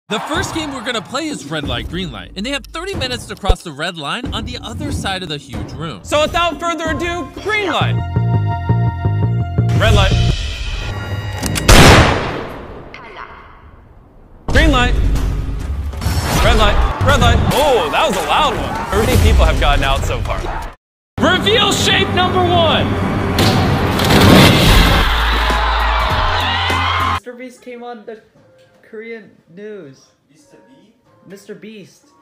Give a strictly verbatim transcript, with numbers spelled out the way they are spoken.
The first game we're gonna play is red light, green light, and they have thirty minutes to cross the red line on the other side of the huge room. So without further ado, green light. Red light. Green light. Red light. Red light. Oh, that was a loud one. How many people have gotten out so far? Reveal shape number one. Mister Beast came on the Korean news. Mister B? Mister Beast.